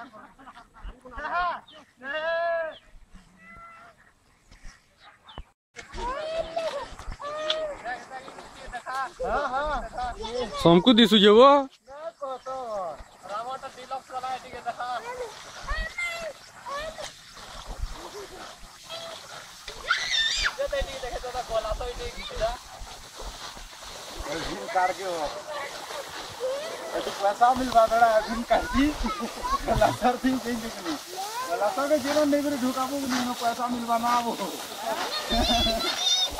हमको दिसु जे वो पैसा मिलवा दड़ा अभी कहती लसर थी कहीं दिखनी लसर के जीवन नहीं मेरे ढुकाबो नहीं पैसा मिलवाना वो